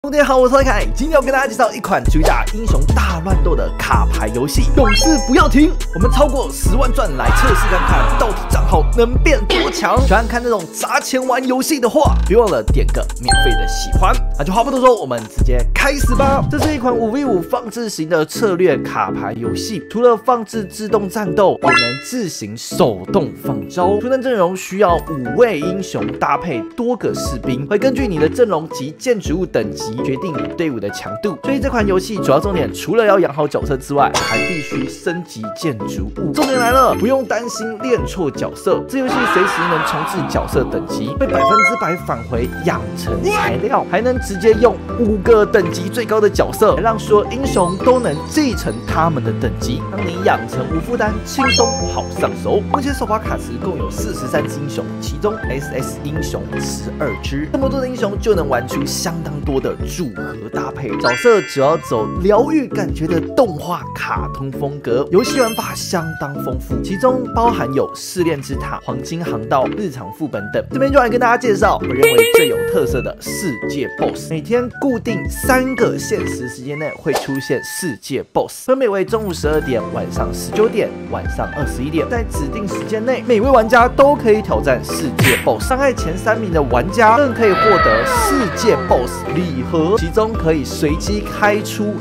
大家好，我是凯，今天要跟大家介绍一款主打英雄大乱斗的卡牌游戏《勇士不要停》。我们超过10万钻来测试看看，到底账号能变多强。喜欢看那种砸钱玩游戏的话，别忘了点个免费的喜欢。那就话不多说，我们直接开始吧。这是一款5v5放置型的策略卡牌游戏，除了放置自动战斗，也能自行手动放招。出战阵容需要5位英雄搭配多个士兵，会根据你的阵容及建筑物等级决定你队伍的强度，所以这款游戏主要重点除了要养好角色之外，还必须升级建筑物。重点来了，不用担心练错角色，这游戏随时能重置角色等级，被100%返回养成材料，还能直接用5个等级最高的角色，让所有英雄都能继承他们的等级，让你养成无负担、轻松好上手。目前首发卡池共有43只英雄，其中 SS 英雄12只，这么多的英雄就能玩出相当多的组合搭配，角色主要走疗愈感觉的动画卡通风格，游戏玩法相当丰富，其中包含有试炼之塔、黄金航道、日常副本等。这边就来跟大家介绍我认为最有特色的世界 BOSS， 每天固定3个限时时间内会出现世界 BOSS， 分别为中午12点、晚上19点、晚上21点，在指定时间内，每位玩家都可以挑战世界 BOSS， 伤害前3名的玩家更可以获得世界 BOSS 礼盒，其中可以随机开出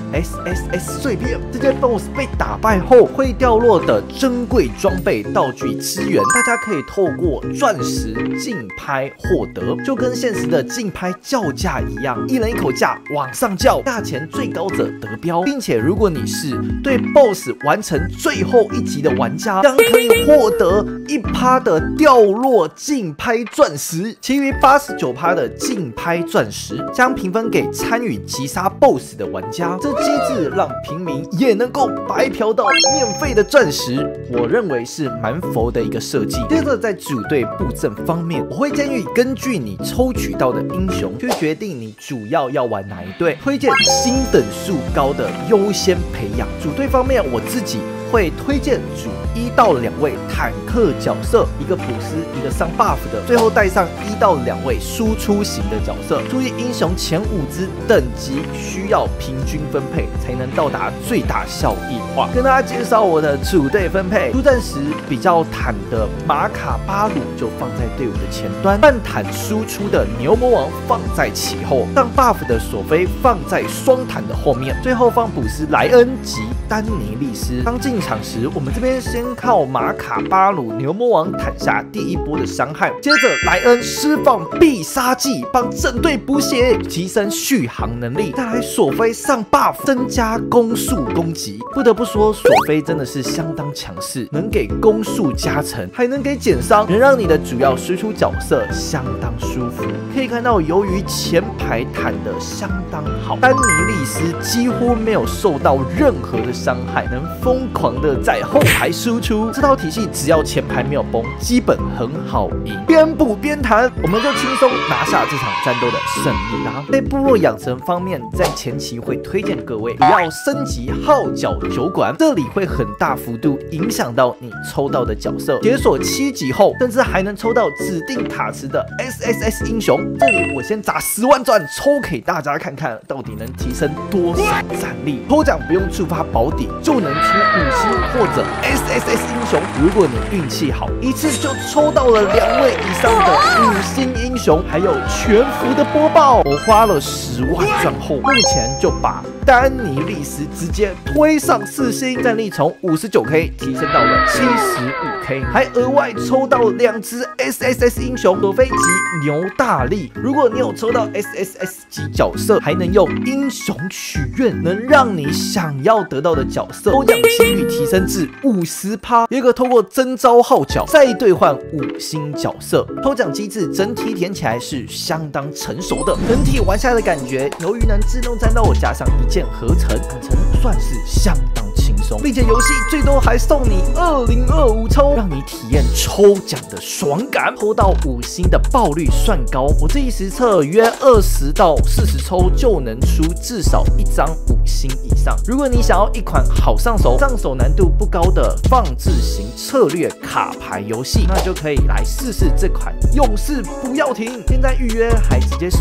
SSS 碎片。这些 BOSS 被打败后会掉落的珍贵装备、道具资源，大家可以透过钻石竞拍获得，就跟现实的竞拍叫价一样，一人一口价往上叫，价钱最高者得标，并且如果你是对 BOSS 完成最后一击的玩家，将可以获得1%的掉落竞拍钻石，其余89%的竞拍钻石将评分给参与击杀 BOSS 的玩家。这机制让平民也能够白嫖到免费的钻石，我认为是蛮佛的一个设计。接着在组队布阵方面，我会建议根据你抽取到的英雄去决定你主要玩哪一队，推荐星等数高的优先培养。组队方面，我自己会推荐组1到2位坦克角色，一个普斯，一个上 buff 的，最后带上1到2位输出型的角色。注意英雄前5只等级需要平均分配，才能到达最大效益化。跟大家介绍我的组队分配，出战时比较坦的马卡巴鲁就放在队伍的前端，半坦输出的牛魔王放在其后，上 buff 的索菲放在双坦的后面，最后放普斯、莱恩及丹尼利斯。刚进场时，我们这边先靠马卡巴鲁牛魔王坦下第1波的伤害，接着莱恩释放必杀技帮整队补血，提升续航能力，再来索菲上 buff 增加攻速攻击。不得不说，索菲真的是相当强势，能给攻速加成，还能给减伤，能让你的主要输出角色相当舒服。可以看到，由于前排坦的相当好，丹尼利斯几乎没有受到任何的伤害，能疯狂的在后排输出。这套体系只要前排没有崩，基本很好赢。边补边弹，我们就轻松拿下这场战斗的胜利啦。在部落养成方面，在前期会推荐各位不要升级号角酒馆，这里会很大幅度影响到你抽到的角色。解锁7级后，甚至还能抽到指定卡池的 SSS 英雄。这里我先砸10万钻抽给大家看看，到底能提升多少战力。抽奖不用触发保底就能出5星或者 SSS 英雄，如果你运气好，一次就抽到了2位以上的5星英雄，还有全服的播报。我花了10万钻后，目前就把丹尼利斯直接推上4星，战力从59K 提升到了75K， 还额外抽到2只 SSS 英雄索菲及牛大力。如果你有抽到 SSS 级角色，还能用英雄许愿，能让你想要得到的角色抽奖几率提升至50%，也可透过征召号角再兑换5星角色。抽奖机制整体填起来是相当成熟的，整体玩下来的感觉，由于能自动战斗加上一键合成，算是相当轻松，并且游戏最多还送你2025抽，让你体验抽奖的爽感。抽到5星的爆率算高，我这一实测约20到40抽就能出至少1张5星以上。如果你想要一款好上手、难度不高的放置型策略卡牌游戏，那就可以来试试这款《勇士不要停》。现在预约还直接送你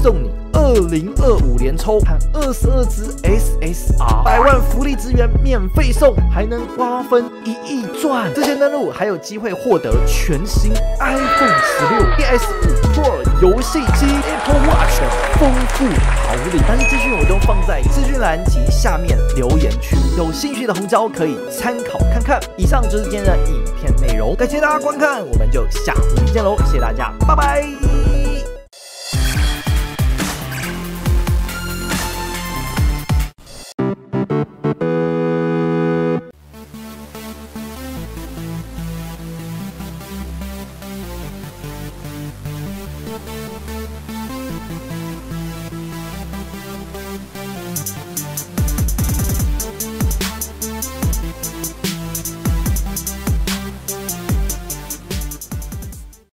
2025年抽含22只 SSR，100万福利资源免费送，还能瓜分1亿赚。之前登录还有机会获得全新 iPhone 16、PS5 Pro 游戏机、Apple Watch 等丰富好礼。详细资讯我都放在资讯栏及下面留言区，有兴趣的红椒可以参考看看。以上就是今天的影片内容，感谢大家观看，我们就下回见喽，谢谢大家，拜拜。